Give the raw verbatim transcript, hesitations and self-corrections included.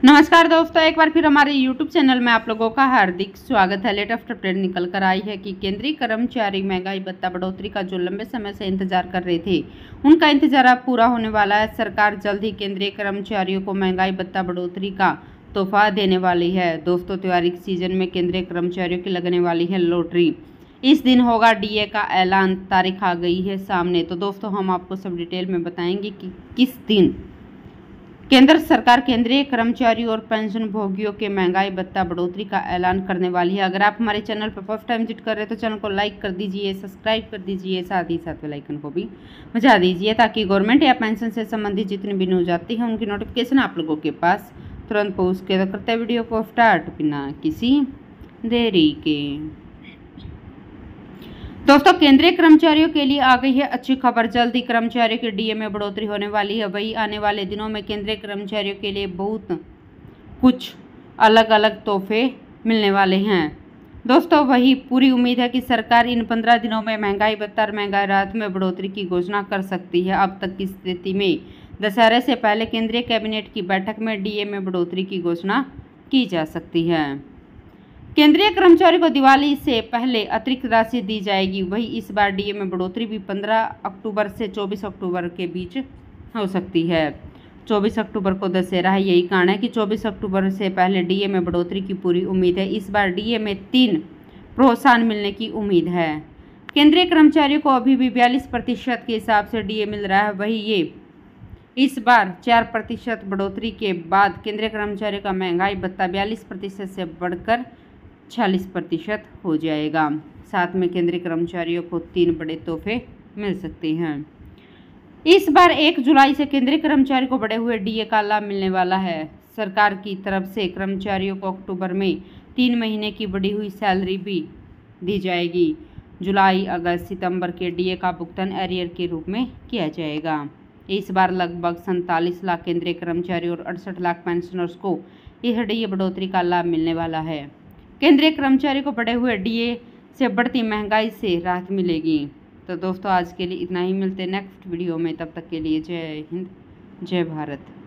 नमस्कार दोस्तों, एक बार फिर हमारे यूट्यूब चैनल में आप लोगों का हार्दिक स्वागत है। लेटेस्ट अपडेट निकल कर आई है कि केंद्रीय कर्मचारी महंगाई भत्ता बढ़ोतरी का जो लंबे समय से इंतजार कर रहे थे, उनका इंतजार अब पूरा होने वाला है। सरकार जल्द ही केंद्रीय कर्मचारियों को महंगाई भत्ता बढ़ोतरी का तोहफा देने वाली है। दोस्तों, त्योहारी सीजन में केंद्रीय कर्मचारियों की लगने वाली है लॉटरी। इस दिन होगा डीए का ऐलान, तारीख आ गई है सामने। तो दोस्तों, हम आपको सब डिटेल में बताएंगे कि किस दिन केंद्र सरकार केंद्रीय कर्मचारी और पेंशन भोगियों के महंगाई भत्ता बढ़ोतरी का ऐलान करने वाली है। अगर आप हमारे चैनल पर फर्स्ट टाइम विजिट कर रहे हैं तो चैनल को लाइक कर दीजिए, सब्सक्राइब कर दीजिए, साथ ही साथ बेल आइकन को भी बजा दीजिए ताकि गवर्नमेंट या पेंशन से संबंधित जितनी भी न्यूज आती है उनकी नोटिफिकेशन आप लोगों के पास तुरंत पहुँच के। तो करते हैं वीडियो को स्टार्ट बिना किसी देरी के। दोस्तों, केंद्रीय कर्मचारियों के लिए आ गई है अच्छी खबर। जल्द ही कर्मचारियों के डीए में बढ़ोतरी होने वाली है। वही आने वाले दिनों में केंद्रीय कर्मचारियों के लिए बहुत कुछ अलग अलग तोहफे मिलने वाले हैं। दोस्तों, वही पूरी उम्मीद है कि सरकार इन पंद्रह दिनों में महंगाई भत्ता और महंगाई राहत में बढ़ोतरी की घोषणा कर सकती है। अब तक की स्थिति में दशहरे से पहले केंद्रीय कैबिनेट की बैठक में डीए में बढ़ोतरी की घोषणा की जा सकती है। केंद्रीय कर्मचारी को दिवाली से पहले अतिरिक्त राशि दी जाएगी। वही इस बार डीए में बढ़ोतरी भी पंद्रह अक्टूबर से चौबीस अक्टूबर के बीच हो सकती है। चौबीस अक्टूबर को दशहरा है, यही कारण है कि चौबीस अक्टूबर से पहले डीए में बढ़ोतरी की पूरी उम्मीद है। इस बार डीए में तीन प्रोत्साहन मिलने की उम्मीद है। केंद्रीय कर्मचारियों को अभी भी बयालीस प्रतिशत के हिसाब से डीए मिल रहा है। वही ये इस बार चार प्रतिशत बढ़ोतरी के बाद केंद्रीय कर्मचारियों का महंगाई भत्ता बयालीस प्रतिशत से बढ़कर छियालीस प्रतिशत हो जाएगा। साथ में केंद्रीय कर्मचारियों को तीन बड़े तोहफे मिल सकते हैं। इस बार एक जुलाई से केंद्रीय कर्मचारी को बढ़े हुए डीए का लाभ मिलने वाला है। सरकार की तरफ से कर्मचारियों को अक्टूबर में तीन महीने की बढ़ी हुई सैलरी भी दी जाएगी। जुलाई, अगस्त, सितंबर के डीए का भुगतान एरियर के रूप में किया जाएगा। इस बार लगभग सैंतालीस लाख केंद्रीय कर्मचारी और अड़सठ लाख पेंशनर्स को इस डीए बढ़ोतरी का लाभ मिलने वाला है। केंद्रीय कर्मचारी को बढ़े हुए डीए से बढ़ती महंगाई से राहत मिलेगी। तो दोस्तों, आज के लिए इतना ही। मिलते हैं नेक्स्ट वीडियो में, तब तक के लिए जय हिंद, जय भारत।